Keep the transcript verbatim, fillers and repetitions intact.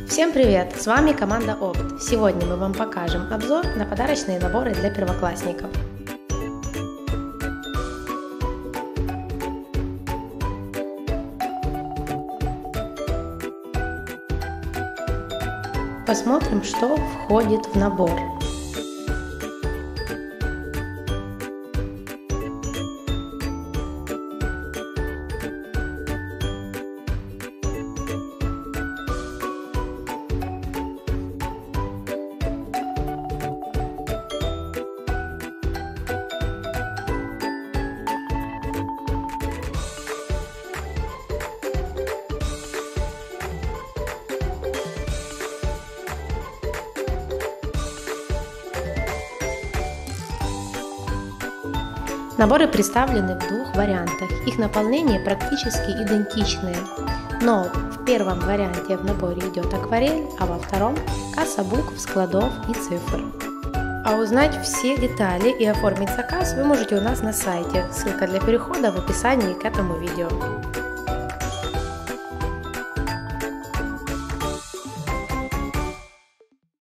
Всем привет! С вами команда Опт. Сегодня мы вам покажем обзор на подарочные наборы для первоклассников. Посмотрим, что входит в набор. Наборы представлены в двух вариантах, их наполнение практически идентичные, но в первом варианте в наборе идет акварель, а во втором касса букв, складов и цифр. А узнать все детали и оформить заказ вы можете у нас на сайте, ссылка для перехода в описании к этому видео.